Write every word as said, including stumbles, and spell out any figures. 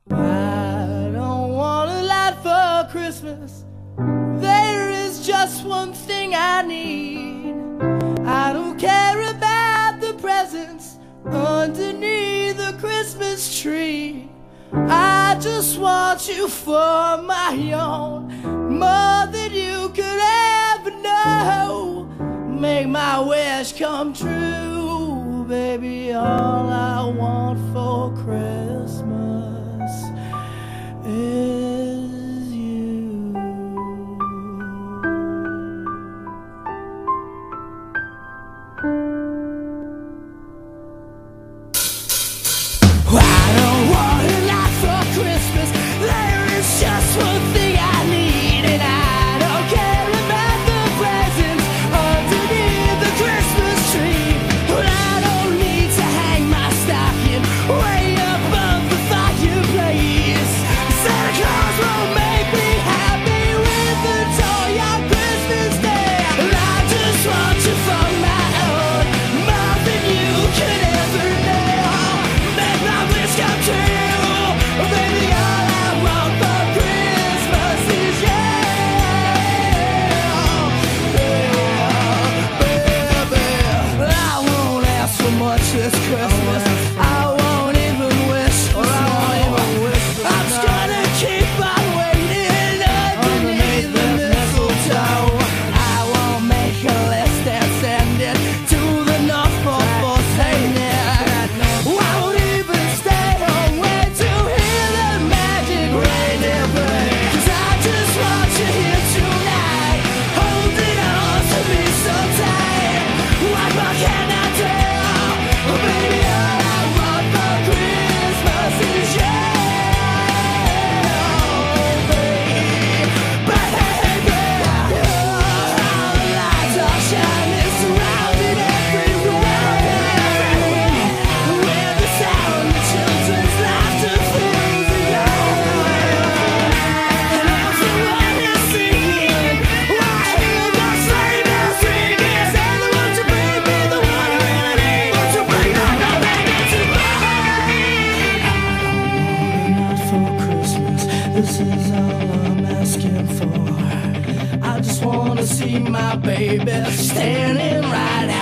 I don't want a lot for Christmas. There is just one thing I need. I don't care about the presents underneath the Christmas tree. I just want you for my own, more than you could ever know. Make my wish come true, baby. All I want for Christmas is you. I don't want a lot for Christmas. There is just one thing I need, and I don't care about the presents underneath the Christmas tree. But I don't need to hang my stocking way above the fireplace. Santa Claus won't make me happy with a toy on Christmas Day. And I just want you for my own, more than you could ever know. Make my wish come true, baby. All I want for Christmas is you. I won't ask for much this Christmas. I won't even wish for more. I'm just gonna keep on waiting underneath the mistletoe. I won't make a list and send it to the North Pole for Saint Nick. I won't even stay home wait to hear the magic reindeer play. 'Cause I just want you here tonight, holding on to me so tight. What more can I do? Baby, all I want for Christmas is you, baby. Baby, all the lights are shining, surrounded everywhere, with the sound of children's laughter fills the air. And everyone is singing, I hear the sleigh bells ringing. Santa, won't you bring me the one I really need? Won't you bring my baby to me? I don't want enough for Christmas. This is all I'm asking for. I just wanna see my baby standing right